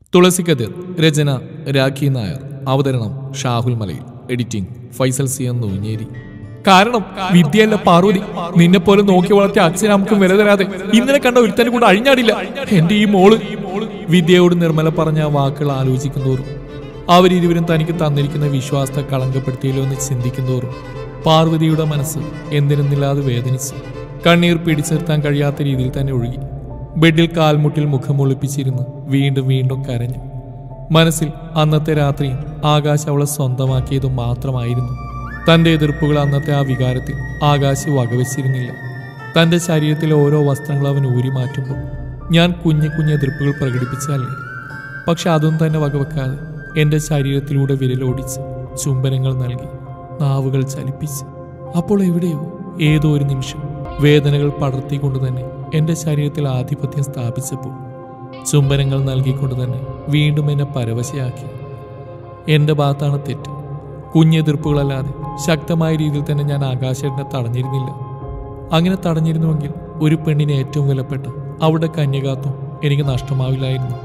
തുളസിക്കതിർ. രചന രാഖി നായർ. അവതരണം Shahul Malayil. Editing Faisal C N Noonjeri. കാരണം വിദ്യയല്ല പാർവതി. നിന്നെ പോലെ നോക്കി വളർത്തിയ അച്ഛൻ നമുക്ക് വില തരാതെ ഇന്നലെ കണ്ട ഒരുത്തനെ കൂടെ അഴിഞ്ഞാടില്ല എന്റെ ഈ മോള്. വിദ്യയോട് നിർമ്മല പറഞ്ഞ ആ വാക്കുകൾ ആലോചിക്കുന്നതോറും അവരിരുവരും തനിക്ക് തന്നിരിക്കുന്ന വിശ്വാസത്തെ കളങ്കപ്പെടുത്തിയല്ലോ എന്ന് ചിന്തിക്കുന്നതോറും പാർവതിയുടെ മനസ്സ് എന്തിനെന്നില്ലാതെ വേദനിച്ചു. കണ്ണീർ പിടിച്ചെടുത്താൻ കഴിയാത്ത രീതിയിൽ തന്നെ ഒഴുകി. ബെഡിൽ കാൽമുട്ടിൽ മുഖം ഒളിപ്പിച്ചിരുന്ന് വീണ്ടും വീണ്ടും കരഞ്ഞു. മനസ്സിൽ അന്നത്തെ രാത്രിയും ആകാശ് അവളെ സ്വന്തമാക്കിയതും മാത്രമായിരുന്നു. തന്റെ എതിർപ്പുകൾ അന്നത്തെ ആ വികാരത്തിൽ ആകാശ് വകവെച്ചിരുന്നില്ല. തന്റെ ശരീരത്തിലെ ഓരോ വസ്ത്രങ്ങൾ അവൻ ഊരി മാറ്റുമ്പോൾ ഞാൻ കുഞ്ഞു കുഞ്ഞു എതിർപ്പുകൾ പ്രകടിപ്പിച്ചല്ലേ. പക്ഷെ അതൊന്നും തന്നെ വകവെക്കാതെ എൻ്റെ ശരീരത്തിലൂടെ വിരലോടിച്ച് ചുംബനങ്ങൾ നൽകി, നാവുകൾ ചലിപ്പിച്ച്. അപ്പോൾ എവിടെയോ ഏതോ ഒരു നിമിഷം വേദനകൾ പടർത്തിക്കൊണ്ട് തന്നെ എൻ്റെ ശരീരത്തിൽ ആധിപത്യം സ്ഥാപിച്ചപ്പോൾ ചുംബനങ്ങൾ നൽകിക്കൊണ്ട് തന്നെ വീണ്ടും എന്നെ പരവശയാക്കി. എൻ്റെ ഭാഗത്താണ് തെറ്റ്. കുഞ്ഞെതിർപ്പുകളല്ലാതെ ശക്തമായ രീതിയിൽ തന്നെ ഞാൻ ആകാശേട്ടനെ തടഞ്ഞിരുന്നില്ല. അങ്ങനെ തടഞ്ഞിരുന്നുവെങ്കിൽ ഒരു പെണ്ണിന് ഏറ്റവും വിലപ്പെട്ട അവളുടെ കന്യകാത്വം എനിക്ക് നഷ്ടമാവില്ലായിരുന്നു.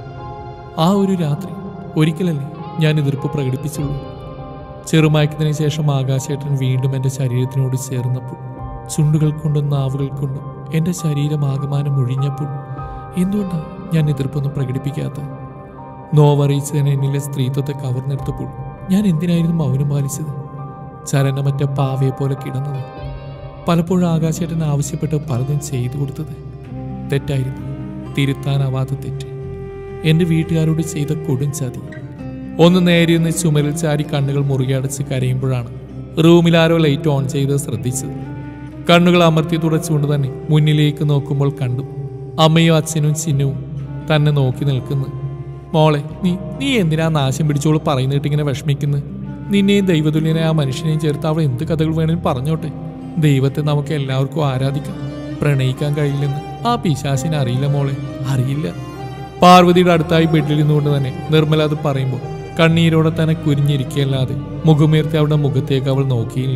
ആ ഒരു രാത്രി ഒരിക്കലല്ലേ ഞാൻ എതിർപ്പ് പ്രകടിപ്പിച്ചുള്ളൂ. ചെറുമയക്കത്തിന് ശേഷം ആകാശേട്ടൻ വീണ്ടും എൻ്റെ ശരീരത്തിനോട് ചേർന്നപ്പോൾ, ചുണ്ടുകൾ കൊണ്ടും നാവുകൾ കൊണ്ടും എൻ്റെ ശരീരം ആകമാനം ഒഴിഞ്ഞപ്പോൾ എന്തുകൊണ്ടാണ് ഞാൻ എതിർപ്പൊന്നും പ്രകടിപ്പിക്കാത്തത്? നോവറിയിച്ചതിന് എന്നിലെ സ്ത്രീത്വത്തെ കവർന്നെടുത്തപ്പോൾ ഞാൻ എന്തിനായിരുന്നു മൗനം പാലിച്ചത്? ചലനമറ്റ പാവയെ പോലെ കിടന്നത്. പലപ്പോഴും ആകാശേട്ടൻ ആവശ്യപ്പെട്ട് പലതും ചെയ്തു കൊടുത്തത് തെറ്റായിരുന്നു. തിരുത്താനാവാത്ത തെറ്റ്. എൻ്റെ വീട്ടുകാരോട് ചെയ്ത കൊടും ചതി. ഒന്ന് നേരിരുന്ന് ചുമരിൽ ചാരി കണ്ണുകൾ മുറുകെ അടച്ച് കരയുമ്പോഴാണ് റൂമിലാരോ ലൈറ്റ് ഓൺ ചെയ്ത് ശ്രദ്ധിച്ചത്. കണ്ണുകൾ അമർത്തി തുടച്ചുകൊണ്ട് തന്നെ മുന്നിലേക്ക് നോക്കുമ്പോൾ കണ്ടു അമ്മയും അച്ഛനും ചിഹ്നവും തന്നെ നോക്കി നിൽക്കുന്നു. മോളെ, നീ എന്തിനാ നാശം പിടിച്ചോളൂ പറയുന്നിട്ട് ഇങ്ങനെ വിഷമിക്കുന്നത്? നിന്നെയും ദൈവതുല്യനെ ആ മനുഷ്യനെയും ചേർത്ത് അവൾ എന്ത് കഥകൾ വേണമെങ്കിലും പറഞ്ഞോട്ടെ. ദൈവത്തെ നമുക്ക് എല്ലാവർക്കും ആരാധിക്കാം. പ്രണയിക്കാൻ കഴിയില്ലെന്ന് ആ പിശാചിനെ അറിയില്ല മോളെ, അറിയില്ല. പാർവതിയുടെ അടുത്തായി ബെഡിൽ ഇരുന്നുകൊണ്ട് തന്നെ നിർമ്മല അത് പറയുമ്പോൾ കണ്ണീരോടെ തന്നെ കുരിഞ്ഞിരിക്കുകയല്ലാതെ മുഖമുയർത്തി അവളുടെ മുഖത്തേക്ക് അവൾ നോക്കിയില്ല.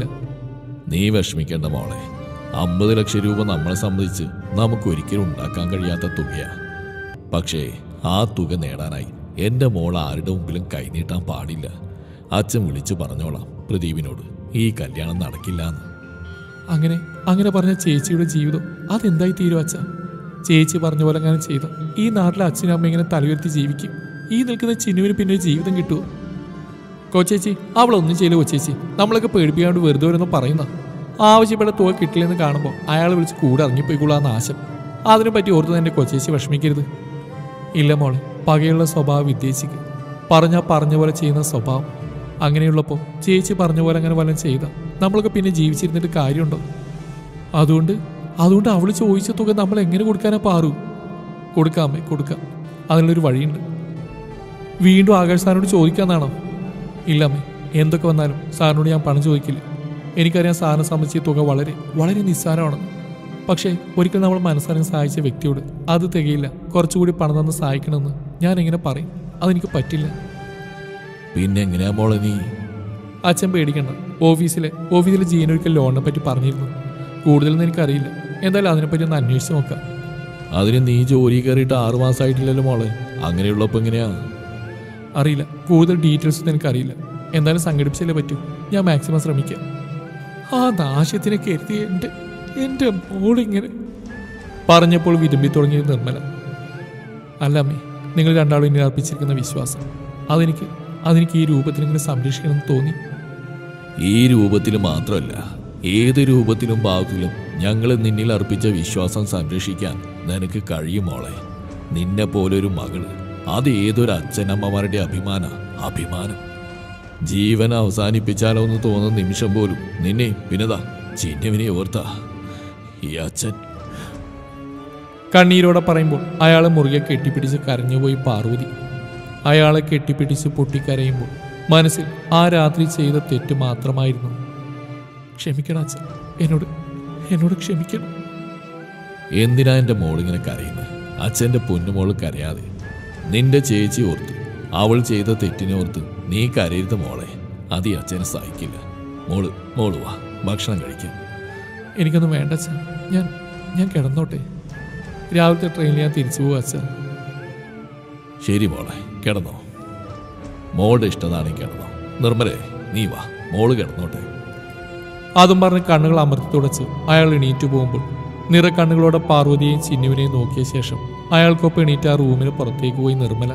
നീ വിഷമിക്കേണ്ട മോളെ. 50 ലക്ഷം രൂപ നമ്മളെ സംബന്ധിച്ച് നമുക്ക് ഒരിക്കലും ഉണ്ടാക്കാൻ കഴിയാത്ത തുകയാണ്. പക്ഷേ ആ തുക നേടാനായി എൻ്റെ മോൾ ആരുടെ മുമ്പിലും കൈനീട്ടാൻ പാടില്ല. അച്ഛൻ വിളിച്ചു പറഞ്ഞോളാം പ്രദീപിനോട് ഈ കല്യാണം നടക്കില്ലാന്ന്. അങ്ങനെ പറഞ്ഞ ചേച്ചിയുടെ ജീവിതം അതെന്തായി തീരും അച്ഛ? ചേച്ചി പറഞ്ഞ പോലെ അങ്ങനെ ചെയ്ത ഈ നാട്ടിലെ അച്ഛനും അമ്മ ഇങ്ങനെ തലയുയർത്തി ജീവിക്കും. ഈ നിൽക്കുന്ന ചിന്നുവിന് പിന്നെ ജീവിതം കിട്ടുമോ? കൊച്ചേച്ചി അവളൊന്നും ചെയ്യില്ല. കൊച്ചേച്ചി നമ്മളൊക്കെ പേടിപ്പിക്കാണ്ട് വെറുതെ വരുന്ന പറയുന്ന ആവശ്യപ്പെട്ട തുക കിട്ടില്ലെന്ന് കാണുമ്പോൾ അയാൾ വിളിച്ച് കൂടെ ഇറങ്ങിപ്പോയിക്കൊള്ളാന്ന് ആശം. അതിനെപ്പറ്റി ഓർത്ത് എൻ്റെ കൊച്ചേച്ചി വിഷമിക്കരുത്. ഇല്ല മോളെ, പകയുള്ള സ്വഭാവം വിദ്യേച്ചിക്ക്. പറഞ്ഞ പോലെ ചെയ്യുന്ന സ്വഭാവം. അങ്ങനെയുള്ളപ്പോൾ ചേച്ചി പറഞ്ഞ പോലെ അങ്ങനെ വല്ലതും ചെയ്താൽ നമ്മളൊക്കെ പിന്നെ ജീവിച്ചിരുന്നിട്ട് കാര്യമുണ്ടോ? അതുകൊണ്ട് അവൾ ചോദിച്ച തുക നമ്മൾ എങ്ങനെ കൊടുക്കാനാ പാറു? കൊടുക്കാമേ, കൊടുക്കാം. അതിനുള്ളൊരു വഴിയുണ്ട്. വീണ്ടും ആകാശ് സാറിനോട് ചോദിക്കാന്നാണോ? ഇല്ലമ്മേ, എന്തൊക്കെ വന്നാലും സാറിനോട് ഞാൻ പണം ചോദിക്കില്ല. എനിക്കറിയാം സാറിനെ സംബന്ധിച്ച തുക വളരെ വളരെ നിസ്സാരമാണെന്ന്. പക്ഷേ ഒരിക്കൽ നമ്മൾ മനസ്സറിഞ്ഞ് സഹായിച്ച വ്യക്തിയോട് അത് തികയില്ല, കുറച്ചുകൂടി പണം തന്ന് സഹായിക്കണമെന്ന് ഞാൻ എങ്ങനെ പറയും? അതെനിക്ക് പിന്നെ എങ്ങനെയാ മോളെ നീ? അച്ഛൻ പേടിക്കണ്ട. ഓഫീസിലെ ജീവനൊരിക്കൽ ലോണിനെ പറ്റി പറഞ്ഞിരുന്നു. കൂടുതലൊന്നും എനിക്കറിയില്ല. എന്തായാലും അതിനെപ്പറ്റി ഒന്ന് അന്വേഷിച്ച് നോക്കാം. അതിന് നീ ജോലി കയറിയിട്ട് 6 മാസമായിട്ടില്ലല്ലോ മോളെ. അങ്ങനെയുള്ളപ്പോൾ എങ്ങനെയാ? അറിയില്ല, കൂടുതൽ ഡീറ്റെയിൽസ് ഒന്നും എനിക്കറിയില്ല. എന്തായാലും സംഘടിപ്പിച്ചല്ലേ പറ്റൂ. ഞാൻ മാക്സിമം ശ്രമിക്കാം. ആ നാശത്തിനെ കരുതി എൻ്റെ മോളിങ്ങനെ പറഞ്ഞപ്പോൾ വിരുമ്പി തുടങ്ങിയ നിർമ്മല. അല്ല അമ്മേ, നിങ്ങൾ രണ്ടാളും എന്നെ അർപ്പിച്ചിരിക്കുന്ന വിശ്വാസം അതെനിക്ക് ഈ രൂപത്തിൽ ഇങ്ങനെ സംരക്ഷിക്കണമെന്ന് തോന്നി. ഈ രൂപത്തിൽ മാത്രമല്ല, ഏത് രൂപത്തിലും ഭാവത്തിലും ഞങ്ങൾ നിന്നിൽ അർപ്പിച്ച വിശ്വാസം സംരക്ഷിക്കാൻ നിനക്ക് കഴിയും മോളെ. നിന്നെ പോലൊരു മകള്, അത് ഏതൊരു അച്ഛനമ്മമാരുടെ അഭിമാനം. ജീവൻ അവസാനിപ്പിച്ചാലോ എന്ന് തോന്നുന്ന നിമിഷം പോലും നിന്നെ പിന്നെതാ ചിന്നുവിനെ ഓർത്താ ഈ അച്ഛൻ. കണ്ണീരോടെ പറയുമ്പോൾ അയാളെ മുറുകെ കെട്ടിപ്പിടിച്ച് കരഞ്ഞുപോയി പാർവതി. അയാളെ കെട്ടിപ്പിടിച്ച് പൊട്ടിക്കരയുമ്പോൾ മനസ്സിൽ ആ രാത്രി ചെയ്ത തെറ്റ് മാത്രമായിരുന്നു. ക്ഷമിക്കണം അച്ഛൻ, എന്നോട് ക്ഷമിക്കണം. എന്തിനാ എൻ്റെ മോളിങ്ങനെ കരയുന്നത്? അച്ഛൻ്റെ പൊന്നുമോള് കരയാതെ. നിന്റെ ചേച്ചി ഓർത്ത്, അവൾ ചെയ്ത തെറ്റിനെ ഓർത്ത് നീ കരയരുത് മോളെ. അത് ഈ അച്ഛനെ സഹിക്കില്ല. മോള് വാ, ഭക്ഷണം കഴിക്കാം. എനിക്കൊന്നും വേണ്ട അച്ഛൻ, ഞാൻ കിടന്നോട്ടെ. രാവിലത്തെ ട്രെയിനിൽ ഞാൻ തിരിച്ചു പോവാ അച്ഛൻ. ശരി മോളെ, കിടന്നോ. മോളുടെ ഇഷ്ടതാണെങ്കിൽ കിടന്നോ. നിർമ്മലേ, നീ വാ, മോള് കിടന്നോട്ടെ. അതും പറഞ്ഞ് കണ്ണുകൾ അമർത്തി തുടച്ച് അയാൾ എണീറ്റു പോകുമ്പോൾ നിറക്കണ്ണുകളോടെ പാർവതിയെയും ചിന്നുവിനെയും നോക്കിയ ശേഷം അയാൾക്കൊപ്പം എണീറ്റ് ആ റൂമിന് പുറത്തേക്ക് പോയി നിർമ്മല.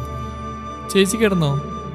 ചേച്ചി കിടന്നോ?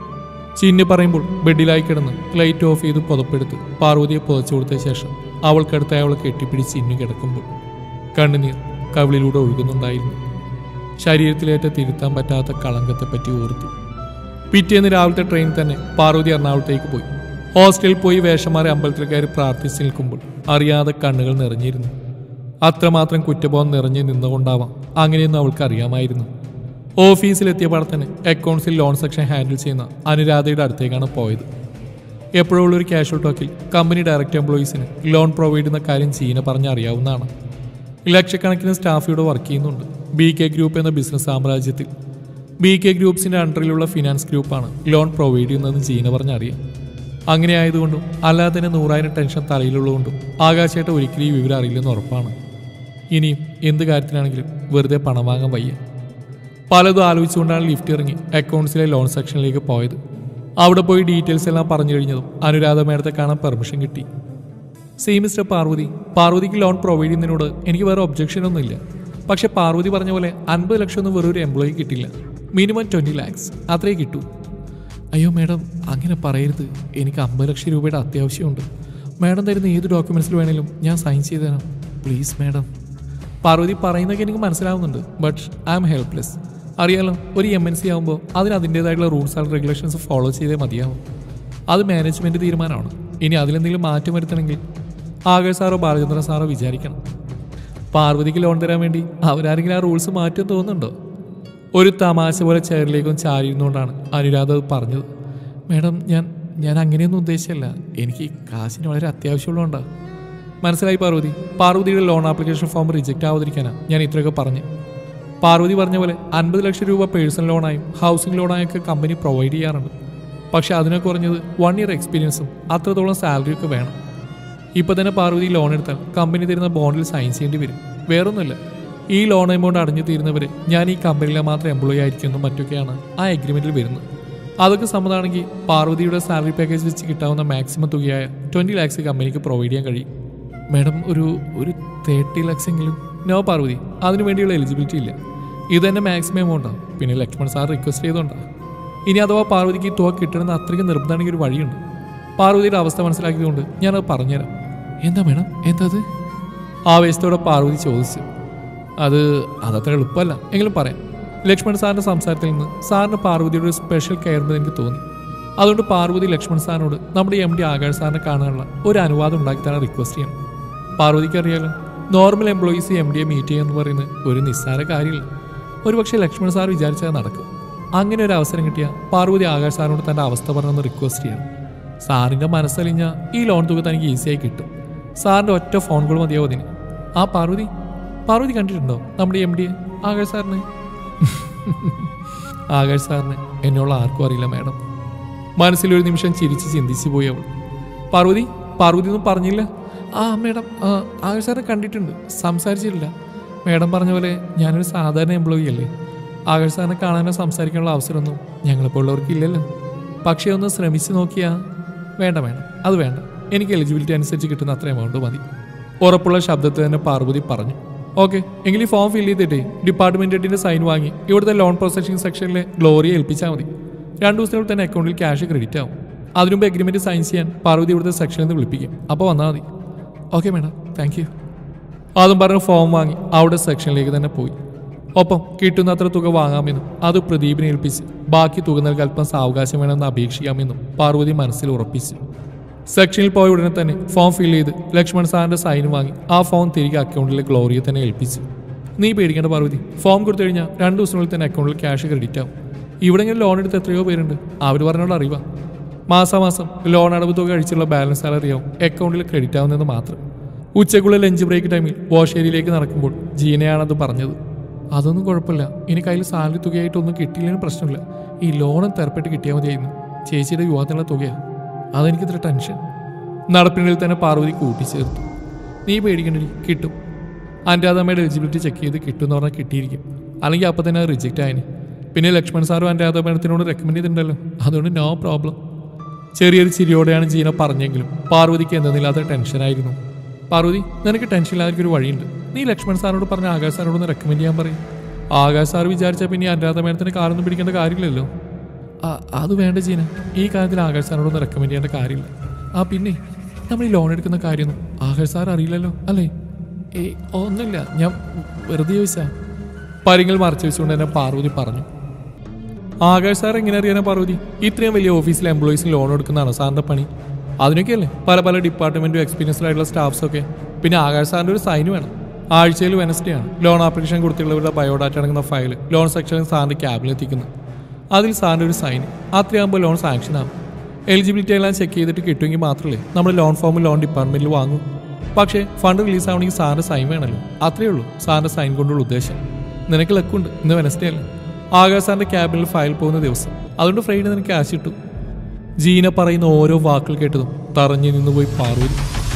ചിന്നു പറയുമ്പോൾ ബെഡിലായി കിടന്ന് ലൈറ്റ് ഓഫ് ചെയ്ത് പുതപ്പെടുത്ത് പാർവതിയെ പുതച്ചു കൊടുത്ത ശേഷം അവൾക്കടുത്ത് അയാളെ കെട്ടിപ്പിടിച്ച് ചിന്നു കിടക്കുമ്പോൾ കണ്ണുനീർ കവിളിലൂടെ ഒഴുകുന്നുണ്ടായിരുന്നു. ശരീരത്തിലേറ്റ തിരുത്താൻ പറ്റാത്ത കളങ്കത്തെപ്പറ്റി ഓർത്തു. പിറ്റേന്ന് രാവിലത്തെ ട്രെയിൻ തന്നെ പാർവതി എറണാകുളത്തേക്ക് പോയി. ഹോസ്റ്റലിൽ പോയി വേഷം മാറി അമ്പലത്തിൽ കയറി പ്രാർത്ഥിച്ച് നിൽക്കുമ്പോൾ അറിയാതെ കണ്ണുകൾ നിറഞ്ഞിരുന്നു. അത്രമാത്രം കുറ്റബോധം നിറഞ്ഞു നിന്നുകൊണ്ടാവാം അങ്ങനെയൊന്നും അവൾക്ക് അറിയാമായിരുന്നു. ഓഫീസിലെത്തിയപ്പോൾ തന്നെ അക്കൗണ്ട്സിൽ ലോൺ സെക്ഷൻ ഹാൻഡിൽ ചെയ്യുന്ന അനുരാധയുടെ അടുത്തേക്കാണ് പോയത്. എപ്പോഴുള്ളൊരു കാഷ്വൽ ടോക്കിൽ കമ്പനി ഡയറക്റ്റ് എംപ്ലോയീസിന് ലോൺ പ്രൊവൈഡ് ചെയ്യുന്ന കാര്യം ജീന പറഞ്ഞ് അറിയാവുന്നതാണ്. ലക്ഷക്കണക്കിന് സ്റ്റാഫ് ഇവിടെ വർക്ക് ചെയ്യുന്നുണ്ട്. BK ഗ്രൂപ്പ് എന്ന ബിസിനസ് സാമ്രാജ്യത്തിൽ BK ഗ്രൂപ്പ്സിന്റെ അണ്ടറിലുള്ള ഫിനാൻസ് ഗ്രൂപ്പാണ് ലോൺ പ്രൊവൈഡ് ചെയ്യുന്നതെന്ന് ജീന പറഞ്ഞറിയാം. അങ്ങനെ ആയതുകൊണ്ടും അല്ലാതെ തന്നെ 100,000 ടെൻഷൻ തലയിലുള്ളതുകൊണ്ടും ആകാശമായിട്ട് ഒരിക്കലും ഈ വിവരം അറിയില്ലെന്ന് ഉറപ്പാണ്. ഇനിയും എന്ത് കാര്യത്തിലാണെങ്കിലും വെറുതെ പണം വാങ്ങാൻ വയ്യ. പലതും ആലോചിച്ചുകൊണ്ടാണ് ലിഫ്റ്റ് ഇറങ്ങി അക്കൗണ്ട്സിലെ ലോൺ സെക്ഷനിലേക്ക് പോയത്. അവിടെ പോയി ഡീറ്റെയിൽസ് എല്ലാം പറഞ്ഞു കഴിഞ്ഞതും അനുരാധ മേഡത്തെ കാണാൻ പെർമിഷൻ കിട്ടി. മിസ്റ്റർ പാർവതിക്ക് ലോൺ പ്രൊവൈഡ് ചെയ്യുന്നതിനോട് എനിക്ക് വേറെ ഒബ്ജക്ഷനൊന്നുമില്ല. പക്ഷെ പാർവതി പറഞ്ഞ പോലെ 50 ലക്ഷം ഒന്നും വെറൊരു എംപ്ലോയി കിട്ടില്ല. മിനിമം 20 lakhs അത്രേ കിട്ടൂ. അയ്യോ മേഡം, അങ്ങനെ പറയരുത്. എനിക്ക് 50 ലക്ഷം രൂപയുടെ അത്യാവശ്യമുണ്ട്. മേഡം തരുന്ന ഏത് ഡോക്യുമെന്റ്സിൽ വേണേലും ഞാൻ സൈൻ ചെയ്ത് തരാം. Please madam. പാർവതി പറയുന്നതൊക്കെ എനിക്ക് മനസ്സിലാവുന്നുണ്ട്. But I am helpless. അറിയാലോ, ഒരു MNC ആകുമ്പോൾ അതിന് അതിൻ്റേതായിട്ടുള്ള റൂൾസ് ആൻഡ് റെഗുലേഷൻസ് ഫോളോ ചെയ്തേ മതിയാവും. അത് മാനേജ്മെൻറ്റ് തീരുമാനമാണ്. ഇനി അതിലെന്തെങ്കിലും മാറ്റം വരുത്തണമെങ്കിൽ ആകാശ് സാറോ ബാലചന്ദ്ര സാറോ വിചാരിക്കണം. പാർവതിക്ക് ലോൺ തരാൻ വേണ്ടി അവരാരെങ്കിലും ആ റൂൾസ് മാറ്റം തോന്നുന്നുണ്ടോ? ഒരു തമാശ പോലെ ചെയറിലേക്കും ചാരിയിരുന്നുകൊണ്ടാണ് അനുരാധ അത് പറഞ്ഞത്. മേഡം, ഞാൻ അങ്ങനെയൊന്നും ഉദ്ദേശിച്ചല്ല. എനിക്ക് കാശിന് വളരെ അത്യാവശ്യമുള്ളതുകൊണ്ടാണ്. മനസ്സിലായി പാർവതി. പാർവതിയുടെ ലോൺ ആപ്ലിക്കേഷൻ ഫോം റിജക്റ്റ് ആവാതിരിക്കാനാണ് ഞാൻ ഇത്രയൊക്കെ പറഞ്ഞു. പാർവതി പറഞ്ഞ പോലെ 50 ലക്ഷം രൂപ പേഴ്സണൽ ലോണായും ഹൗസിംഗ് ലോണായൊക്കെ കമ്പനി പ്രൊവൈഡ് ചെയ്യാറുണ്ട്. പക്ഷെ അതിനൊക്കെ കുറഞ്ഞത് 1 year എക്സ്പീരിയൻസും അത്രത്തോളം സാലറിയൊക്കെ വേണം. ഇപ്പോൾ തന്നെ പാർവതി ലോൺ എടുത്താൽ കമ്പനി തരുന്ന ബോണ്ടിൽ സൈൻ ചെയ്യേണ്ടി വരും. വേറൊന്നുമില്ല, ഈ ലോൺ എമൗണ്ട് അടഞ്ഞു തീരുന്നവരെ ഞാൻ ഈ കമ്പനിയിലെ മാത്രം എംപ്ലോയി ആയിരിക്കുമെന്നും മറ്റൊക്കെയാണ് ആ എഗ്രിമെൻറ്റിൽ വരുന്നത്. അതൊക്കെ സമ്മതമാണെങ്കിൽ പാർവതിയുടെ സാലറി പാക്കേജ് വെച്ച് കിട്ടാവുന്ന മാക്സിമം തുകയായ 20 lakhs കമ്പനിക്ക് പ്രൊവൈഡ് ചെയ്യാൻ കഴിയും. മേഡം, ഒരു 30 lakhs എങ്കിലും? നോ പാർവതി, അതിനു വേണ്ടിയുള്ള എലിജിബിലിറ്റി ഇല്ല. ഇത് തന്നെ മാക്സിമം എമൗണ്ടാണ്. പിന്നെ ലക്ഷ്മൺ സാർ റിക്വസ്റ്റ് ചെയ്തുകൊണ്ടാണ്. ഇനി അഥവാ പാർവതിക്ക് ഈ തുക കിട്ടണമെന്ന് അത്രയ്ക്ക് നിർബന്ധമാണെങ്കിൽ ഒരു വഴിയുണ്ട്. പാർവതിയുടെ അവസ്ഥ മനസ്സിലാക്കിയതുകൊണ്ട് ഞാനത് പറഞ്ഞുതരാം. എന്താ മേഡം, എന്തത്? ആവേശത്തോടെ പാർവതി ചോദിച്ചു. അതത്ര എളുപ്പമല്ല, എങ്കിലും പറയാം. ലക്ഷ്മൺ സാറിൻ്റെ സംസാരത്തിൽ നിന്ന് സാറിന് പാർവതിയുടെ ഒരു സ്പെഷ്യൽ കെയർ എന്ന് എനിക്ക് തോന്നി. അതുകൊണ്ട് പാർവതി ലക്ഷ്മൺ സാറിനോട് നമ്മുടെ MD ആകാശ് സാറിനെ കാണാനുള്ള ഒരു അനുവാദം ഉണ്ടാക്കി തരാൻ റിക്വസ്റ്റ് ചെയ്യണം. പാർവതിക്ക് അറിയാലോ, നോർമൽ എംപ്ലോയീസ് MDയെ മീറ്റ് ചെയ്യുക എന്ന് പറയുന്നത് ഒരു നിസ്സാര കാര്യമില്ല. ഒരുപക്ഷെ ലക്ഷ്മൺ സാർ വിചാരിച്ചാൽ നടക്കും. അങ്ങനെ ഒരു അവസരം കിട്ടിയാൽ പാർവതി ആകാശ് സാറിനോട് തൻ്റെ അവസ്ഥ പറഞ്ഞൊന്ന് റിക്വസ്റ്റ് ചെയ്യണം. സാറിൻ്റെ മനസ്സലിഞ്ഞാൽ ഈ ലോൺ തുക തനിക്ക് ഈസിയായി കിട്ടും. സാറിൻ്റെ ഒറ്റ ഫോൺ കോൾ മതിയാവും അതിന്. ആ പാർവതി കണ്ടിട്ടുണ്ടോ നമ്മുടെ MDയെ ആകാശ് സാറിന്? ആകാശ് സാറിന് എന്നുള്ള ആർക്കും അറിയില്ല മേഡം. മനസ്സിലൊരു നിമിഷം ചിരിച്ച് ചിന്തിച്ചു പോയി അവൾ. പാർവതി ഒന്നും പറഞ്ഞില്ല? ആ മേഡം, ആകാശ് സാറിനെ കണ്ടിട്ടുണ്ട്, സംസാരിച്ചിട്ടില്ല. മേഡം പറഞ്ഞ പോലെ ഞാനൊരു സാധാരണ എംപ്ലോയി അല്ലേ. ആകാശ് സാറിനെ കാണാനോ സംസാരിക്കാനുള്ള അവസരമൊന്നും ഞങ്ങളിപ്പോൾ ഉള്ളവർക്ക് ഇല്ലല്ലോ. പക്ഷേ ഒന്ന് ശ്രമിച്ച് നോക്കിയാ? വേണ്ട, അത് വേണ്ട. എനിക്ക് എലിജിബിലിറ്റി അനുസരിച്ച് കിട്ടുന്ന അത്ര എമൗണ്ട് മതി. ഉറപ്പുള്ള ശബ്ദത്തിൽ തന്നെ പാർവതി പറഞ്ഞു. ഓക്കെ, എങ്കിൽ ഈ ഫോം ഫില്ല് ചെയ്തിട്ടേ ഡിപ്പാർട്ട്മെന്റ് ഹെഡിന്റെ സൈൻ വാങ്ങി ഇവിടുത്തെ ലോൺ പ്രോസസിംഗ് സെക്ഷനിലെ ഗ്ലോറിയെ ഏൽപ്പിച്ചാൽ മതി. 2 ദിവസത്തിനുള്ളിൽ തന്നെ അക്കൗണ്ടിൽ ക്യാഷ് ക്രെഡിറ്റ് ആവും. അതിനുമുമ്പ് എഗ്രിമെന്റ് സൈൻ ചെയ്യാൻ പാർവതി ഇവിടുത്തെ സെക്ഷനിൽ നിന്ന് വിളിപ്പിക്കും. അപ്പോൾ വന്നാൽ മതി. Okay madam, thank you. അതും പറഞ്ഞ് ഫോം വാങ്ങി അവിടെ സെക്ഷനിലേക്ക് തന്നെ പോയി. ഒപ്പം കിട്ടുന്നത്ര തുക വാങ്ങാമെന്നും അത് പ്രദീപിനെ ഏൽപ്പിച്ച് ബാക്കി തുക നൽകി അല്പം സാവകാശം വേണമെന്ന് അപേക്ഷിക്കാമെന്നും പാർവതി മനസ്സിൽ ഉറപ്പിച്ചു. സെക്ഷനിൽ പോയ ഉടനെ തന്നെ ഫോം ഫിൽ ചെയ്ത് ലക്ഷ്മൺ സാറിന്റെ സൈൻ വാങ്ങി ആ ഫോം തിരികെ അക്കൗണ്ടിലെ ഗ്ലോറിയെ തന്നെ ഏൽപ്പിച്ചു. നീ പേടിക്കേണ്ട പാർവതി, ഫോം കൊടുത്തു കഴിഞ്ഞാൽ 2 ദിവസത്തിനുള്ളിൽ തന്നെ അക്കൗണ്ടിൽ ക്യാഷ് ക്രെഡിറ്റ് ആവും. ഇവിടെ ഇങ്ങനെ ലോൺ എടുത്ത് എത്രയോ പേരുണ്ട്, അവർ പറഞ്ഞോട് അറിവാ. മാസാമാസം ലോൺ അടവ് തുക കഴിച്ചുള്ള ബാലൻസ് സാലറിയാവും അക്കൗണ്ടിൽ ക്രെഡിറ്റ് ആവുന്നതെന്ന് മാത്രം. ഉച്ചയ്ക്കുള്ള ലഞ്ച് ബ്രേക്ക് ടൈമിൽ വാഷ് ഏരിയയിലേക്ക് നടക്കുമ്പോൾ ജീനയാണത് പറഞ്ഞത്. അതൊന്നും കുഴപ്പമില്ല, ഇനി കയ്യിൽ സാലറി തുകയായിട്ടൊന്നും കിട്ടിയില്ലെങ്കിലും പ്രശ്നമില്ല. ഈ ലോണും തരപ്പെട്ട് കിട്ടിയാൽ മതിയായിരുന്നു. ചേച്ചിയുടെ വിവാഹത്തിനുള്ള തുകയാണ്, അതെനിക്കിത്ര ടെൻഷൻ. നടപ്പിനിൽ തന്നെ പാർവതി കൂട്ടിച്ചേർത്തു. നീ പേടിക്കണ്ടി, കിട്ടും. അനുരാധമ്മയുടെ എലിജിബിലിറ്റി ചെക്ക് ചെയ്ത് കിട്ടുമെന്ന് പറഞ്ഞാൽ കിട്ടിയിരിക്കും. അല്ലെങ്കിൽ അപ്പം തന്നെ അത് റിജക്റ്റ് ആയതിന്. പിന്നെ ലക്ഷ്മൺ സാറും എൻ്റെ മേഡത്തിനോട് റെക്കമെൻഡ് ചെയ്തിട്ടുണ്ടല്ലോ, അതുകൊണ്ട് നോ പ്രോബ്ലം. ചെറിയൊരു ചിരിയോടെയാണ് ജീന പറഞ്ഞെങ്കിലും പാർവതിക്ക് എന്തെന്നില്ലാത്ത ടെൻഷനായിരുന്നു. പാർവതി, നിനക്ക് ടെൻഷൻ ഇല്ലാതൊരു വഴിയുണ്ട്. നീ ലക്ഷ്മൺ സാറിനോട് പറഞ്ഞ ആകാശ് സാറിനോടൊന്ന് റെക്കമെൻഡ് ചെയ്യാൻ പറയും. ആകാശ് സാർ വിചാരിച്ചാൽ പിന്നെ അനുരാധ മേഡത്തിന് കാറൊന്നും പിടിക്കേണ്ട കാര്യമില്ലല്ലോ. അത് വേണ്ട ജീന, ഈ കാര്യത്തിൽ ആകാശ് സാറിനോടൊന്ന് റെക്കമെൻഡ് ചെയ്യേണ്ട കാര്യമില്ല. പിന്നെ നമ്മൾ ഈ ലോൺ എടുക്കുന്ന കാര്യമൊന്നും ആകാശ് സാർ അറിയില്ലല്ലോ അല്ലേ? ഒന്നുമില്ല, ഞാൻ വെറുതെ ചോദിച്ചാ. പരിങ്ങൾ മറച്ചു വെച്ചുകൊണ്ട് തന്നെ പാർവതി പറഞ്ഞു. ആകാശ് സാർ എങ്ങനെ അറിയാനാ പാർവതി? ഇത്രയും വലിയ ഓഫീസിലെ എംപ്ലോയീസിന് ലോൺ എടുക്കുന്നതാണോ സാറിൻ്റെ പണി? അതിനൊക്കെയല്ലേ പല ഡിപ്പാർട്ട്മെൻറ്റും എക്സ്പീരിയൻസ്ഡ് ആയിട്ടുള്ള സ്റ്റാഫ്സൊക്കെ. പിന്നെ ആകാശ് സാറിൻ്റെ ഒരു സൈൻ വേണം. ആഴ്ചയിൽ വെനസ്ഡേ ആണ് ലോൺ ആപ്ലിക്കേഷൻ കൊടുത്തുള്ളവരുടെ ബയോഡാറ്റ അടങ്ങുന്ന ഫയൽ ലോൺ സെക്ഷനിൽ സാറിൻ്റെ ക്യാബിൽ എത്തിക്കുന്നത്. അതിൽ സാറിൻ്റെ ഒരു സൈൻ. അത്രയാകുമ്പോൾ ലോൺ സാങ്ഷൻ ആകും. എലിജിബിലിറ്റി എല്ലാം ചെക്ക് ചെയ്തിട്ട് കിട്ടുമെങ്കിൽ മാത്രമല്ലേ നമ്മൾ ലോൺ ഫോം ലോൺ ഡിപ്പാർട്ട്മെൻറ്റിൽ വാങ്ങും. പക്ഷേ ഫണ്ട് റിലീസ് ആവണമെങ്കിൽ സാറിൻ്റെ സൈൻ വേണമല്ലോ. അത്രയേ ഉള്ളൂ സാറിൻ്റെ സൈൻ കൊണ്ടുള്ള ഉദ്ദേശം. നിനക്ക് ലക്കുണ്ട്, ഇന്ന് വെനസ്ഡേ അല്ലേ? ആകാശ് സാറിൻ്റെ ക്യാബിനിൽ ഫയൽ പോകുന്ന ദിവസം, അതുകൊണ്ട് ഫ്രൈഡേ നിനക്ക് ക്യാഷ് കിട്ടും. ജീന പറയുന്ന ഓരോ വാക്കുകൾ കേട്ടതും തറഞ്ഞു നിന്നുപോയി പാർവതി.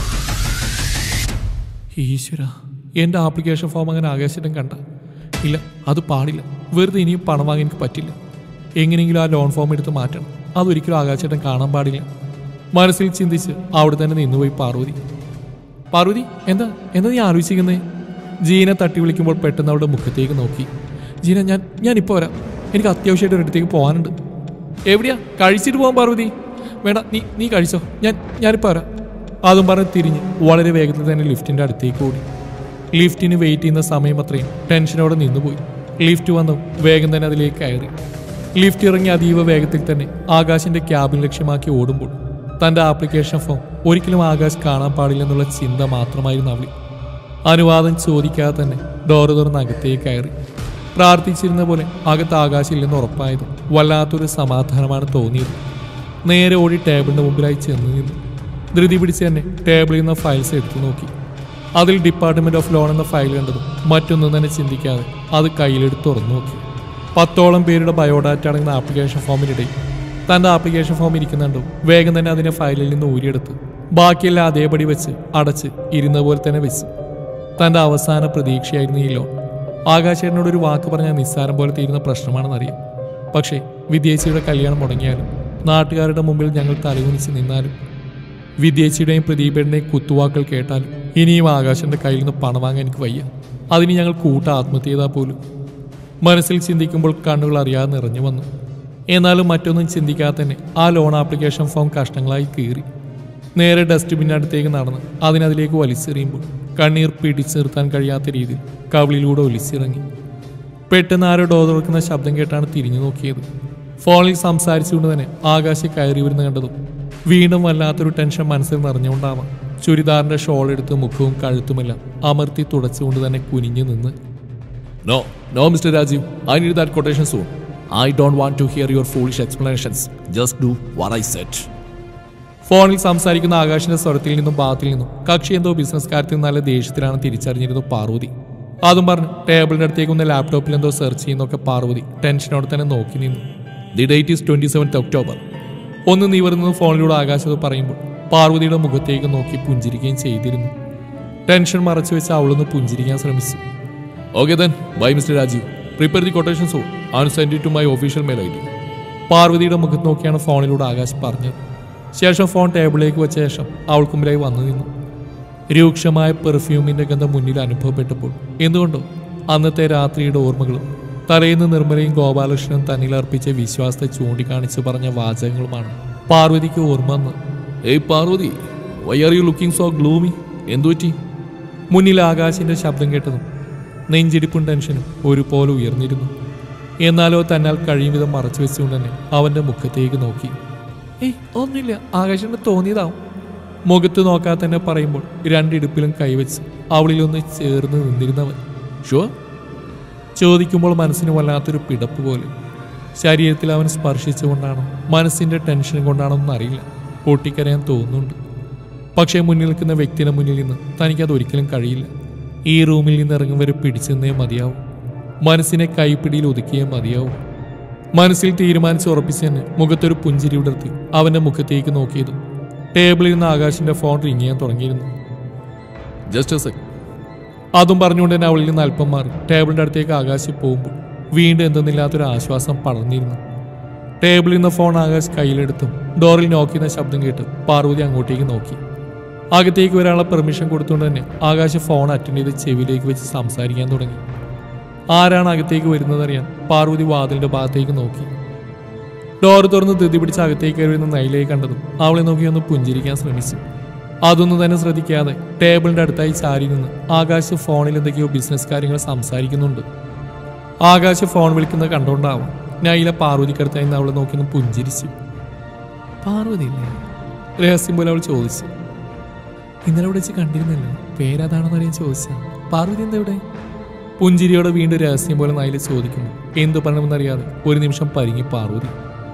ഈശ്വര, എൻ്റെ ആപ്ലിക്കേഷൻ ഫോം അങ്ങനെ ആകാശിട്ടും കണ്ട. ഇല്ല, അത് പാടില്ല. വെറുതെ ഇനിയും പണം വാങ്ങാൻ എനിക്ക് പറ്റില്ല. എങ്ങനെയെങ്കിലും ആ ലോൺ ഫോം എടുത്ത് മാറ്റണം. അതൊരിക്കലും ആകാശേട്ടൻ കാണാൻ പാടില്ല. മനസ്സിൽ ചിന്തിച്ച് അവിടെ തന്നെ നിന്നുപോയി പാർവതി. പാർവതി, എന്താ നീ ആലോചിക്കുന്നേ? ജീന തട്ടി വിളിക്കുമ്പോൾ പെട്ടെന്ന് അവളുടെ മുഖത്തേക്ക് നോക്കി. ജീന, ഞാനിപ്പോൾ വരാം. എനിക്ക് അത്യാവശ്യമായിട്ട് ഒരിടത്തേക്ക് പോകാനുണ്ട്. എവിടെയാ? കഴിച്ചിട്ട് പോകാൻ പാർവതി. വേണ്ട, നീ കഴിച്ചോ, ഞാനിപ്പോൾ വരാം. അതും പറഞ്ഞ് തിരിഞ്ഞ് വളരെ വേഗത്തിൽ തന്നെ ലിഫ്റ്റിൻ്റെ അടുത്തേക്ക് ഓടി. ലിഫ്റ്റിന് വെയിറ്റ് ചെയ്യുന്ന സമയം അത്രയും ടെൻഷനോടെ നിന്നുപോയി. ലിഫ്റ്റ് വന്നു വേഗം തന്നെ അതിലേക്ക് കയറി. ലിഫ്റ്റ് ഇറങ്ങി അതീവ വേഗത്തിൽ തന്നെ ആകാശിൻ്റെ ക്യാബിൻ ലക്ഷ്യമാക്കി ഓടുമ്പോൾ തൻ്റെ ആപ്ലിക്കേഷൻ ഫോം ഒരിക്കലും ആകാശ് കാണാൻ പാടില്ലെന്നുള്ള ചിന്ത മാത്രമായിരുന്നു അവളിൽ. അനുവാദം ചോദിക്കാതെ തന്നെ ഡോറ് തുറന്ന് അകത്തേക്ക് കയറി. പ്രാർത്ഥിച്ചിരുന്ന പോലെ അകത്ത് ആകാശില്ലെന്ന് ഉറപ്പായതും വല്ലാത്തൊരു സമാധാനമാണ് തോന്നിയത്. നേരെ ഓടി ടേബിളിൻ്റെ മുമ്പിലായി ചെന്ന് നിന്നു. ധൃതി പിടിച്ച് തന്നെ ടേബിളിൽ നിന്ന് ഫയൽസ് എടുത്തു നോക്കി. അതിൽ ഡിപ്പാർട്ട്മെൻറ്റ് ഓഫ് ലോൺ എന്ന ഫയൽ കണ്ടതും മറ്റൊന്നും തന്നെ ചിന്തിക്കാതെ അത് കയ്യിലെടുത്ത് തുറന്നു നോക്കി. 10ഓളം പേരുടെ ബയോഡാറ്റ അടങ്ങുന്ന ആപ്ലിക്കേഷൻ ഫോമിനിടയിൽ തൻ്റെ ആപ്ലിക്കേഷൻ ഫോം ഇരിക്കുന്നുണ്ടോ വേഗം തന്നെ അതിനെ ഫയലിൽ നിന്ന് ഊരിയെടുത്ത് ബാക്കിയെല്ലാം അതേപടി വെച്ച് അടച്ച് ഇരുന്ന പോലെ തന്നെ വെച്ചു. തൻ്റെ അവസാന പ്രതീക്ഷയായിരുന്നു ഈ ലോൺ. ആകാശേട്ടനോടൊരു വാക്ക് പറഞ്ഞാൽ നിസ്സാരം പോലെ തീരുന്ന പ്രശ്നമാണെന്നറിയാം. പക്ഷേ വിദ്യേച്ചിയുടെ കല്യാണം മുടങ്ങിയാലും നാട്ടുകാരുടെ മുമ്പിൽ ഞങ്ങൾ തലകുനിച്ച് നിന്നാലും വിദ്യേച്ചിയുടെയും പ്രദീപേടൻ്റെയും കുത്തുവാക്കൾ കേട്ടാലും ഇനിയും ആകാശൻ്റെ കയ്യിൽ നിന്ന് പണം വാങ്ങാൻ എനിക്ക് വയ്യ. അതിന് ഞങ്ങൾ ആത്മഹത്യ ചെയ്താൽ പോലും. മനസ്സിൽ ചിന്തിക്കുമ്പോൾ കണ്ണുകൾ അറിയാതെ നിറഞ്ഞു വന്നു. എന്നാലും മറ്റൊന്നും ചിന്തിക്കാതെ തന്നെ ആ ലോൺ ആപ്ലിക്കേഷൻ ഫോം കഷ്ണങ്ങളായി കീറി നേരെ ഡസ്റ്റ്ബിന്നടുത്തേക്ക് നടന്ന് അതിനതിലേക്ക് വലിച്ചെറിയുമ്പോൾ കണ്ണീർ പിടിച്ചു നിർത്താൻ കഴിയാത്ത രീതിയിൽ കവിളിലൂടെ ഒലിച്ചിറങ്ങി. പെട്ടെന്ന് ആരോ ഡോർ തുറക്കുന്ന ശബ്ദം കേട്ടാണ് തിരിഞ്ഞു നോക്കിയത്. ഫോണിൽ സംസാരിച്ചുകൊണ്ട് തന്നെ ആകാശ് കയറി വരുന്ന കണ്ടതും വീണ്ടും വല്ലാത്തൊരു ടെൻഷൻ മനസ്സിൽ നിറഞ്ഞുകൊണ്ടാവാം ചുരിദാറിൻ്റെ ഷോൾ എടുത്ത് മുഖവും കഴുത്തുമെല്ലാം അമർത്തി തുടച്ചുകൊണ്ട് തന്നെ കുനിഞ്ഞു നിന്ന്. No, Mr. Rajiv. I need that quotation soon. I don't want to hear your foolish explanations. Just do what I said. ഫോണിൽ സംസാരിക്കുന്ന ആകാശിന്റെ സ്വരത്തിൽ നിന്നും ഭാഗത്തിൽ നിന്നും കക്ഷി എന്തോ ബിസിനസ് കാര്യത്തിൽ നല്ല ദേഷ്യത്തിലാണ് തിരിച്ചറിഞ്ഞിരുന്നു പാർവതി. അതും പറഞ്ഞ് ടേബിളിന്റെ അടുത്തേക്ക് ഒന്ന് ലാപ്ടോപ്പിൽ എന്തോ സെർച്ച് ചെയ്യുന്നൊക്കെ പാർവതി ടെൻഷനോടെ തന്നെ നോക്കി നിന്നു. The date is 27th October. ഒന്ന് നിവർന്നത് ഫോണിലൂടെ ആകാശത്ത് പറയുമ്പോൾ പാർവതിയുടെ മുഖത്തേക്ക് നോക്കി പുഞ്ചിരിക്കുകയും ചെയ്തിരുന്നു. ടെൻഷൻ മറച്ചു വെച്ച് അവളൊന്ന് പുഞ്ചിരിക്കാൻ ശ്രമിച്ചു. Okay then, bye Mr. Rajiv. Prepare the quotation soon and send it to my official mail ID. പാർവതിയുടെ മുഖത്ത് നോക്കിയാണ് ഫോണിലൂടെ ആകാശ് പറഞ്ഞത്. ശേഷം ഫോൺ ടേബിളിലേക്ക് വെച്ച ശേഷം അവൾക്ക് മുമ്പിലായി വന്നു നിന്നു. രൂക്ഷമായ പെർഫ്യൂമിന്റെ ഗന്ധം മുന്നിൽ അനുഭവപ്പെട്ടപ്പോൾ എന്തുകൊണ്ടോ അന്നത്തെ രാത്രിയുടെ ഓർമ്മകളും തലേന്ന് നിർമ്മലയും ഗോപാലകൃഷ്ണനും തന്നിൽ അർപ്പിച്ച വിശ്വാസത്തെ ചൂണ്ടിക്കാണിച്ച് പറഞ്ഞ വാചകങ്ങളുമാണ് പാർവതിക്ക് ഓർമ്മ വന്ന്. ഏയ് Parvathi, why are you looking so gloomy? എന്തുപറ്റി? മുന്നിൽ ആകാശിന്റെ ശബ്ദം കേട്ടതും നെഞ്ചിടിപ്പും ടെൻഷനും ഒരുപോലെ ഉയർന്നിരുന്നു. എന്നാലോ തന്നാൽ കഴിയും വിധം മറച്ചു വെച്ചുകൊണ്ട് തന്നെ അവൻ്റെ മുഖത്തേക്ക് നോക്കി. ഒന്നുമില്ല, ആകാശന് തോന്നിയതാവും. മുഖത്ത് നോക്കാതെ തന്നെ പറയുമ്പോൾ രണ്ടിടുപ്പിലും കൈവച്ച് അവളിലൊന്ന് ചേർന്ന് നിന്നിരുന്നവൻ. ഷുവർ? ചോദിക്കുമ്പോൾ മനസ്സിന് വല്ലാത്തൊരു പിടപ്പ് പോലെ. ശരീരത്തിൽ അവൻ സ്പർശിച്ചുകൊണ്ടാണോ മനസ്സിൻ്റെ ടെൻഷൻ കൊണ്ടാണോ എന്നറിയില്ല, പൊട്ടിക്കരയാൻ തോന്നുന്നുണ്ട്. പക്ഷേ മുന്നിൽ നിൽക്കുന്ന വ്യക്തിയുടെ മുന്നിൽ നിന്ന് തനിക്കതൊരിക്കലും കഴിയില്ല. ഈ റൂമിൽ നിന്ന് ഇറങ്ങും വരെ പിടിച്ചെന്നേ മതിയാവും. മനസ്സിനെ കൈപ്പിടിയിൽ ഒതുക്കിയേ മതിയാവും. മനസ്സിൽ തീരുമാനിച്ച് ഉറപ്പിച്ച് തന്നെ മുഖത്തൊരു പുഞ്ചിരി ഉടർത്തി അവൻ്റെ മുഖത്തേക്ക് നോക്കിയതും ടേബിളിൽ നിന്ന് ആകാശിൻ്റെ ഫോൺ റിങ് ചെയ്യാൻ തുടങ്ങിയിരുന്നു. Just a sec. അതും പറഞ്ഞുകൊണ്ട് തന്നെ അവളിൽ നിന്ന് അല്പം മാറി ടേബിളിൻ്റെ അടുത്തേക്ക് ആകാശി പോകുമ്പോൾ വീണ്ടും എന്തെന്നില്ലാത്തൊരു ആശ്വാസം പടർന്നിരുന്നു. ടേബിളിൽ നിന്ന് ഫോൺ ആകാശ് കയ്യിലെടുത്തും ഡോറിൽ നോക്കുന്ന ശബ്ദം കേട്ട് പാർവതി അങ്ങോട്ടേക്ക് നോക്കി. അകത്തേക്ക് വരാനുള്ള പെർമിഷൻ കൊടുത്തുകൊണ്ട് തന്നെ ആകാശ് ഫോൺ അറ്റൻഡ് ചെയ്ത് ചെവിയിലേക്ക് വെച്ച് സംസാരിക്കാൻ തുടങ്ങി. ആരാണ് അകത്തേക്ക് വരുന്നതറിയാൻ പാർവതി വാതിലിന്റെ ഭാഗത്തേക്ക് നോക്കി. ഡോർ തുറന്ന് ധൃതി പിടിച്ച് അകത്തേക്ക് വരുന്ന നൈലയെ കണ്ടതും അവളെ നോക്കി ഒന്ന് പുഞ്ചിരിക്കാൻ ശ്രമിച്ചു. അതൊന്നും തന്നെ ശ്രദ്ധിക്കാതെ ടേബിളിന്റെ അടുത്തായി ചാരി നിന്ന് ആകാശ് ഫോണിൽ എന്തൊക്കെയോ ബിസിനസ് കാര്യങ്ങൾ സംസാരിക്കുന്നുണ്ട്. ആകാശ് ഫോൺ വിളിക്കുന്നത് കണ്ടുകൊണ്ടാവും നൈല പാർവതിക്കടുത്തായി നിന്ന് അവളെ നോക്കി ഒന്ന് പുഞ്ചിരിച്ചു. പാർവതി ഇല്ലേ? രഹസ്യം പോലെ അവൾ ചോദിച്ചു. ഇന്നലെ ഇവിടെ വെച്ച് കണ്ടിരുന്നല്ലോ, പേരതാണെന്ന് അറിയാൻ ചോദിച്ചാ. പാർവതി എന്താ ഇവിടെ? പുഞ്ചിരിയോടെ വീണ്ടും രഹസ്യം പോലെ നൈല ചോദിക്കുന്നു. എന്തു പറയണമെന്നറിയാതെ ഒരു നിമിഷം പരിങ്ങി Parvathi.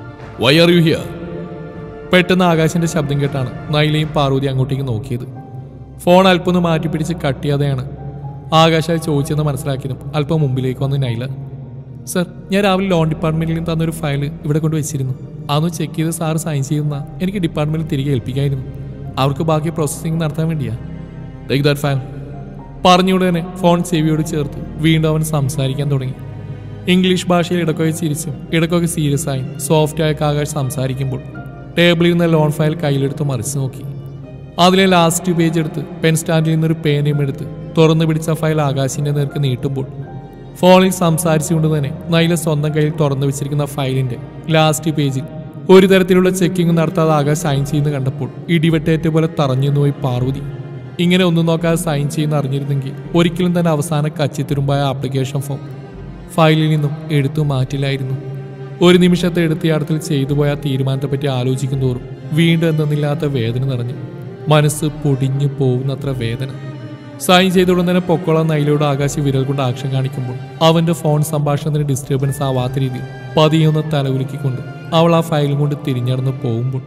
Why are you here? പെട്ടെന്ന് ആകാശിന്റെ ശബ്ദം കേട്ടാണ് നൈലയും പാർവതി അങ്ങോട്ടേക്ക് നോക്കിയത്. ഫോൺ അല്പം ഒന്ന് മാറ്റിപ്പിടിച്ച് കട്ട് ചെയ്യാതെയാണ് ആകാശ് അത് ചോദിച്ചെന്ന് മനസ്സിലാക്കിയതും അല്പം മുമ്പിലേക്ക് വന്ന് നൈല. സർ, ഞാൻ രാവിലെ ലോൺ ഡിപ്പാർട്ട്മെന്റിൽ നിന്ന് തന്നൊരു ഫയൽ ഇവിടെ കൊണ്ട് വെച്ചിരുന്നു. അതൊന്ന് ചെക്ക് ചെയ്ത് സാറ് സൈൻ ചെയ്യുന്ന എനിക്ക് ഡിപ്പാർട്ട്മെന്റിൽ തിരികെ ഏൽപ്പിക്കായിരുന്നു. അവർക്ക് ബാക്കി പ്രോസസ്സിംഗ് നടത്താൻ വേണ്ടിയാ. Take that file. പറഞ്ഞുകൊണ്ട് തന്നെ ഫോൺ ചെവിയോട് ചേർത്ത് വീണ്ടും അവൻ സംസാരിക്കാൻ തുടങ്ങി. ഇംഗ്ലീഷ് ഭാഷയിൽ ഇടയ്ക്കൊക്കെ ചിരിച്ചും ഇടയ്ക്കൊക്കെ സീരിയസ് ആയും സോഫ്റ്റ് ആയ ആകാശ് സംസാരിക്കുമ്പോൾ ടേബിളിൽ നിന്ന് ലോൺ ഫയൽ കയ്യിലെടുത്ത് മറിച്ച് നോക്കി. അതിലെ ലാസ്റ്റ് പേജ് എടുത്ത് പെൻ സ്റ്റാൻഡിൽ നിന്നൊരു പേനയും എടുത്ത് തുറന്നു പിടിച്ച ഫയൽ ആകാശിന്റെ നേർക്ക് നീട്ടുമ്പോൾ ഫോണിൽ സംസാരിച്ചുകൊണ്ട് തന്നെ നൈല സ്വന്തം കയ്യിൽ തുറന്നു വെച്ചിരിക്കുന്ന ഫയലിന്റെ ലാസ്റ്റ് പേജിൽ ഒരു തരത്തിലുള്ള ചെക്കിംഗ് നടത്താതെ ആകാശ് സൈൻ ചെയ്യുന്ന കണ്ടപ്പോൾ ഇടിവെട്ടേറ്റ പോലെ തറഞ്ഞു പോയി പാർവതി. ഇങ്ങനെ ഒന്നും നോക്കാതെ സൈൻ ചെയ്യുന്ന അറിഞ്ഞിരുന്നെങ്കിൽ ഒരിക്കലും തന്നെ അവസാന കച്ചിത്തുരുമ്പായ ആപ്ലിക്കേഷൻ ഫോം ഫയലിൽ നിന്നും എടുത്തു മാറ്റില്ലായിരുന്നു. ഒരു നിമിഷത്തെ എടുത്തിയാടത്തിൽ ചെയ്തു പോയ തീരുമാനത്തെപ്പറ്റി ആലോചിക്കും തോറും വീണ്ടും എന്തെന്നില്ലാത്ത വേദന നിറഞ്ഞു. മനസ്സ് പൊടിഞ്ഞു പോകുന്നത്ര വേദന. സൈൻ ചെയ്തോടെ തന്നെ പൊക്കോളം നൈലയോട് ആകാശ് വിരൽ കൊണ്ട് ആക്ഷൻ കാണിക്കുമ്പോൾ അവന്റെ ഫോൺ സംഭാഷണത്തിന് ഡിസ്റ്റർബൻസ് ആവാത്ത രീതിയിൽ പതിയൊന്ന് തലകുലുക്കിക്കൊണ്ട് അവൾ ആ ഫയലും കൊണ്ട് തിരിഞ്ഞടന്ന് പോകുമ്പോൾ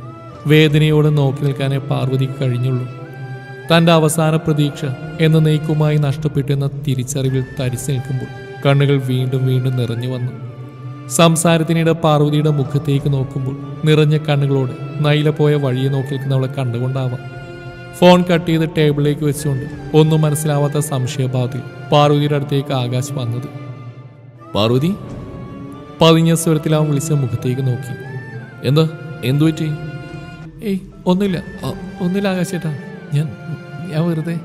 വേദനയോടെ നോക്കി നിൽക്കാനേ പാർവതിക്ക് കഴിഞ്ഞുള്ളൂ. തന്റെ അവസാന പ്രതീക്ഷ എന്ന നെയ്ക്കുമായി നഷ്ടപ്പെട്ടു എന്ന തിരിച്ചറിവിൽ തരിച്ചു നിൽക്കുമ്പോൾ കണ്ണുകൾ വീണ്ടും വീണ്ടും നിറഞ്ഞു വന്നു. സംസാരത്തിനിടെ പാർവതിയുടെ മുഖത്തേക്ക് നോക്കുമ്പോൾ നിറഞ്ഞ കണ്ണുകളോട് നൈല പോയ വഴിയെ നോക്കി നിൽക്കുന്നവളെ കണ്ടുകൊണ്ടാവാം ഫോൺ കട്ട് ചെയ്ത് ടേബിളിലേക്ക് വെച്ചുകൊണ്ട് ഒന്നും മനസ്സിലാവാത്ത സംശയഭാവത്തിൽ പാർവതിയുടെ അടുത്തേക്ക് ആകാശ് വന്നത്. പാർവതി? പതിഞ്ഞ സ്വരത്തിൽ അവൻ വിളിച്ച മുഖത്തേക്ക് നോക്കി. എന്താ? എന്തു പറ്റി? ഏയ് ഒന്നുമില്ല ആകാശേട്ടാ, ഞാൻ വെറുതെ.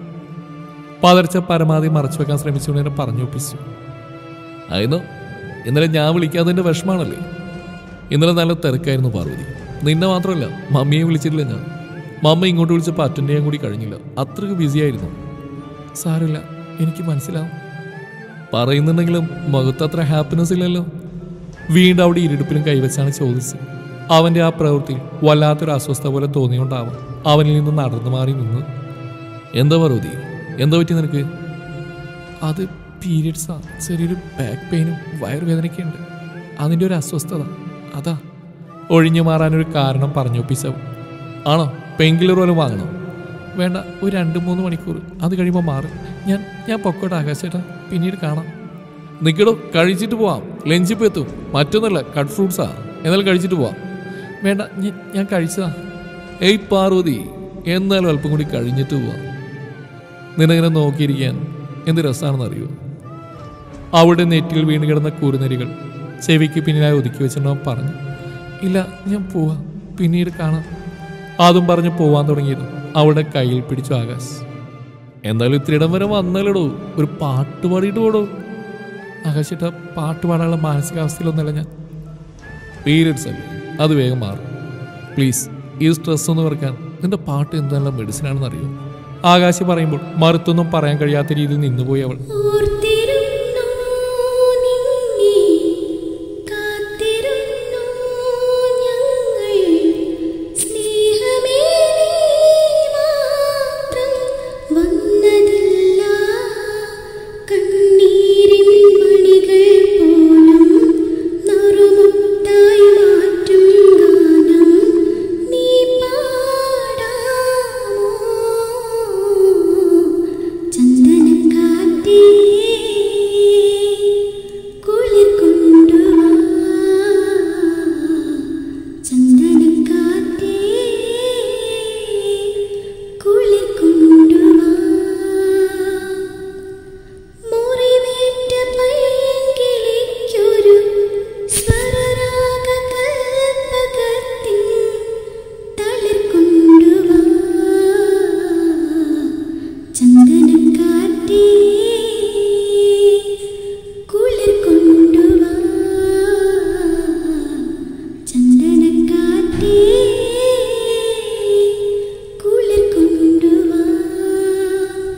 പതർച്ച പരമാവധി മറച്ചു വെക്കാൻ ശ്രമിച്ചുകൊണ്ട് എന്നെ പറഞ്ഞു ഒപ്പിച്ചു. ആയിരുന്നു ഇന്നലെ ഞാൻ വിളിക്കാത്തതിൻ്റെ വിഷമാണല്ലേ? ഇന്നലെ നല്ല തിരക്കായിരുന്നു പാർവതി. നിന്നെ മാത്രമല്ല, മമ്മിയെ വിളിച്ചിട്ടില്ല ഞാൻ. മമ്മ ഇങ്ങോട്ട് വിളിച്ചപ്പോൾ അറ്റൻഡ് ചെയ്യാൻ കൂടി കഴിഞ്ഞില്ല, അത്രയ്ക്ക് ബിസി ആയിരുന്നു. സാരമില്ല, എനിക്ക് മനസ്സിലാവും. പറയുന്നുണ്ടെങ്കിലും മുഖത്ത് അത്ര ഹാപ്പിനെസ് ഇല്ലല്ലോ. വീണ്ടും അവിടെ ഇരുടുപ്പിലും കൈവച്ചാണ് ചോദിച്ചത്. അവൻ്റെ ആ പ്രവൃത്തിയിൽ വല്ലാത്തൊരു അസ്വസ്ഥ പോലെ തോന്നിയോണ്ടാവാം അവനിൽ നിന്ന് നടന്നു മാറി നിന്ന്. എന്താ പാർവതി, എന്താ പറ്റി നിനക്ക്? അത് പീരിയഡ്സാ. ചെറിയൊരു ബാക്ക് പെയിനും വയറുവേദനയൊക്കെ ഉണ്ട്. അതിൻ്റെ ഒരു അസ്വസ്ഥത, അതാ. ഒഴിഞ്ഞു മാറാനൊരു കാരണം പറഞ്ഞൊപ്പിച്ചവൻ. ആണോ? പെയിൻ കില്ലർ പോലും വാങ്ങണോ? വേണ്ട, ഒരു 2-3 മണിക്കൂർ, അത് കഴിയുമ്പോൾ മാറും. ഞാൻ പൊക്കോട്ടെ ആകാശേട്ടാ, പിന്നീട് കാണാം. നിൽക്കടോ, കഴിച്ചിട്ട് പോവാം. ലഞ്ചിപ്പോൾ എത്തും. മറ്റൊന്നല്ല, കട്ട് ഫ്രൂട്ട്സാ. എന്നാലും കഴിച്ചിട്ട് പോവാം. വേണ്ട, ഞാൻ കഴിച്ചതാ. ഏയ് പാർവതി, എന്നാലും അല്പം കൂടി കഴിഞ്ഞിട്ട് പോവാം. നിന്നിങ്ങനെ നോക്കിയിരിക്കാൻ എന്ത് രസമാണെന്നറിയോ? അവിടെ നെറ്റിൽ വീണ് കിടന്ന കുറുനരികൾ ചെവിക്ക് പിന്നിലായി ഒതുക്കി വെച്ചിട്ടോ പറഞ്ഞു. ഇല്ല, ഞാൻ പോവാം, പിന്നീട് കാണാം. അതും പറഞ്ഞ് പോവാൻ തുടങ്ങിയത് അവളുടെ കയ്യിൽ പിടിച്ചു ആകാശ്. എന്തായാലും ഇത്തിരിടം വരെ വന്നാലടോ, ഒരു പാട്ട് പാടിയിട്ട് പോടോ. ആകാശിട്ട പാട്ട് പാടാനുള്ള മാനസികാവസ്ഥയിലൊന്നല്ല ഞാൻ. പീരിയഡ്സ് അല്ലേ, അത് വേഗം മാറും. പ്ലീസ്, ഈ സ്ട്രെസ് ഒന്ന് കുറയ്ക്കാൻ നിന്റെ പാട്ട് എന്തെല്ലാം മെഡിസിനാണെന്ന് അറിയോ? ആകാശ് പറയുമ്പോൾ മറുത്തൊന്നും പറയാൻ കഴിയാത്ത രീതിയിൽ നിന്നുപോയി അവൾ. ചന്ദനക്കാറ്റേ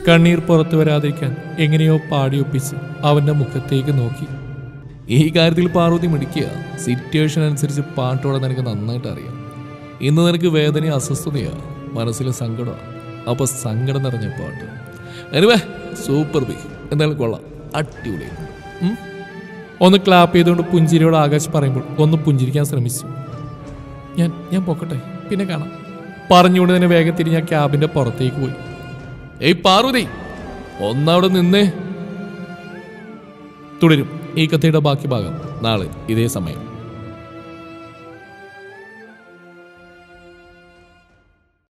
കണ്ണീർ പുറത്തു വരാതിരിക്കാൻ എങ്ങനെയോ പാടിയൊപ്പിച്ച് അവന്റെ മുഖത്തേക്ക് നോക്കി. ഈ കാര്യത്തിൽ പാർവതി മിടിക്കുക. സിറ്റുവേഷൻ അനുസരിച്ച് പാട്ടോടെ നിനക്ക് നന്നായിട്ട് അറിയാം. ഇന്ന് നിനക്ക് വേദനയും അസ്വസ്ഥതയാ, മനസ്സിലെ സങ്കടമാണ്. അപ്പൊ സങ്കടം നിറഞ്ഞ പാട്ട്. എനിവേ സൂപ്പർ ബി, എന്തായാലും കൊള്ളാം, അടിപൊളി. ഒന്ന് ക്ലാപ്പ് ചെയ്തുകൊണ്ട് പുഞ്ചിരിയോട് ആകാശ് പറയുമ്പോൾ ഒന്ന് പുഞ്ചിരിക്കാൻ ശ്രമിച്ചു. ഞാൻ പോക്കട്ടെ, പിന്നെ കാണാം പറഞ്ഞുകൊണ്ട് തന്നെ വേഗത്തിൽ ഞാൻ ക്യാബിന്റെ പുറത്തേക്ക് പോയി. ഏയ് പാർവതി, ഒന്നവിടെ നിന്നേ. തുടരും ഈ കഥയുടെ ബാക്കി ഭാഗം നാളെ ഇതേ സമയം.